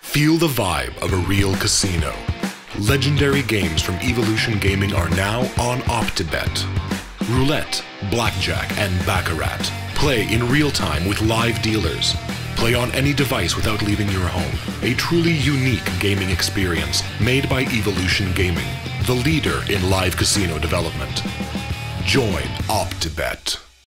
Feel the vibe of a real casino. Legendary games from Evolution Gaming are now on OptiBet. Roulette, blackjack, and baccarat. Play in real time with live dealers. Play on any device without leaving your home. A truly unique gaming experience made by Evolution Gaming, the leader in live casino development. Join OptiBet.